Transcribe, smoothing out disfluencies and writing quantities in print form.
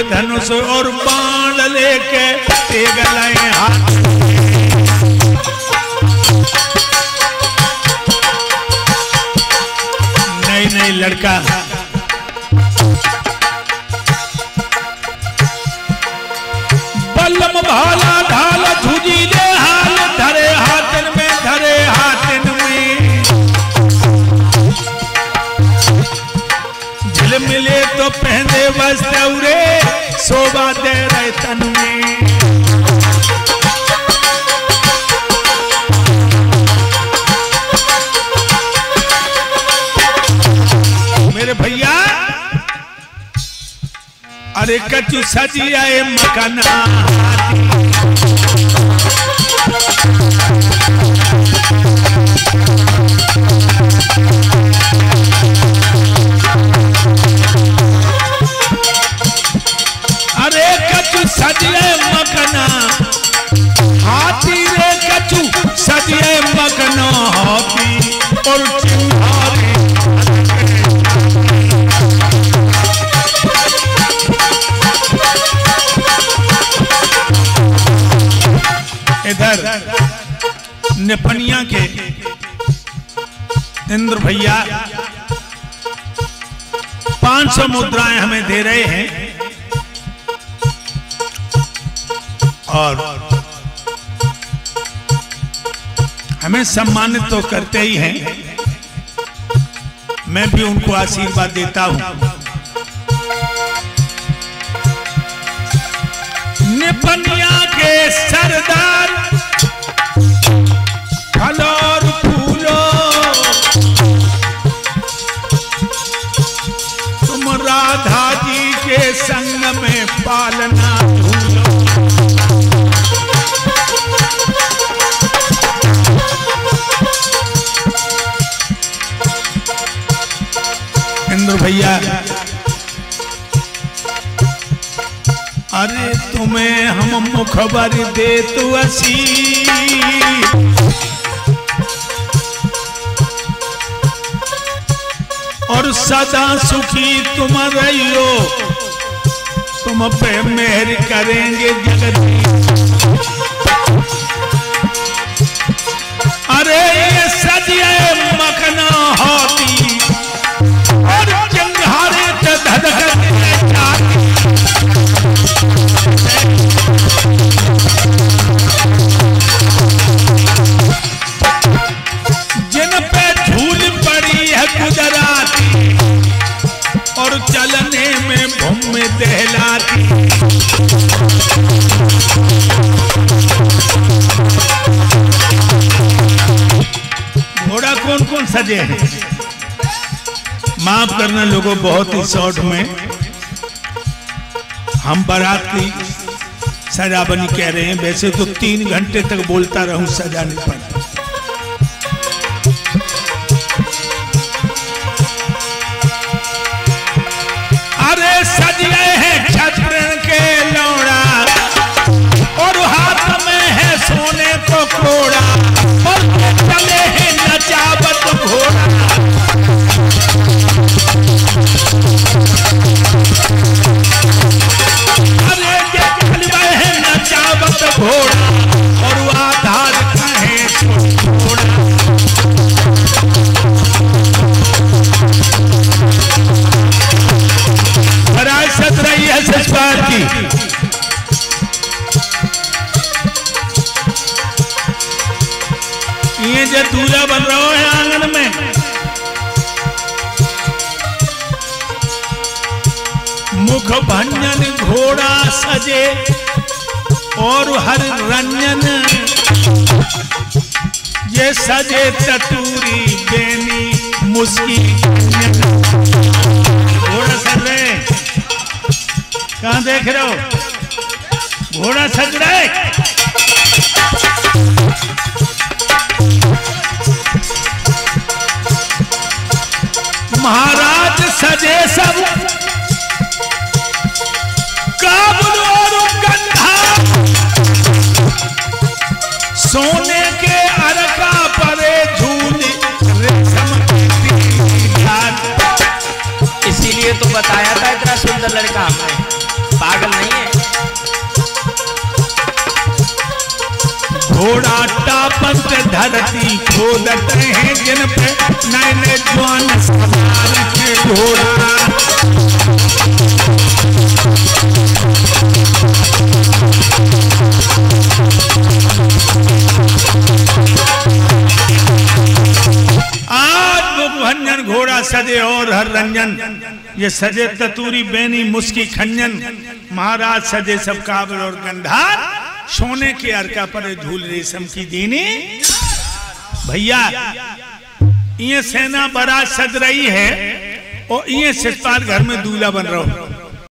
दिव्य धनुष और बाण लेके तेग लाए हाथ। नहीं लड़का बल्लम भाला ढाल झुझीले हाल धरे हाथन में झिल मिले तो पहने वस्त्र उरे शोभा दे रहे तन में। मेरे भैया अरे कचू सजिया मकाना अरे कचू सजिया मकाना हाथी रे कचू सजिया मकाना हाथी और चिंहारी इधर निपनिया के इंद्र भैया 500 मुद्राएं हमें दे रहे हैं और हमें सम्मानित तो करते ही हैं। मैं भी उनको आशीर्वाद देता हूं। निपनिया के सरदार फल और फूलों तुम राधा जी के संग में पालना भूलो। इंद्र भैया अरे तुम्हें हम मुखबर दे तू असी और सदा सुखी तुम रहियो तुम पे मेहर करेंगे जगदीश। अरे ये सजिए मखना होती और जंघारे धधकते जिन पे धूल पड़ी है गुजराती और चलने में भूम दहलाती। घोड़ा कौन कौन सजे हैं? माफ करना लोगों, बहुत ही शॉर्ट में हम बारात की सजावनी कह रहे हैं। वैसे तो 3 घंटे तक बोलता रहूं सजाने पर। अरे सज गए हैं छत्र के लौड़ा और हाथ में है सोने को कोड़ा और चले हैं नचावत घोड़ा। अरे चले हैं नचावत घोड़ा और वो आधार कहे घोड़ा। विरासत रही है सचपाल की। ये जो दूल्हा बन रहा है आंगन में, मुख भंजन घोड़ा सजे और हर रंजन ये सजे ततूरी बेनी मुस्की। घोड़ा सज रहे, कहां देख रहे हो? घोड़ा सज रहे। महाराज सजे सब काबुल और गंधा सोने के अरका परे झूली रेशम की। इसीलिए तो बताया था इतना सुंदर लड़का हमने। पागल नहीं है। घोड़ा टापत धरती खोदत हैं जिन पे नए नए जवान सवार के घोड़ा। आज मुखभंजन घोड़ा सजे और हर रंजन, ये सजे ततूरी बैनी मुस्की खंजन, महाराज सजे सब काबिल और गंधार, सोने के अर्का पर धूल रेशम की दीनी। भैया ये सेना बारात सज रही है और ये सिस्तार घर में दूल्हा बन रहा हो।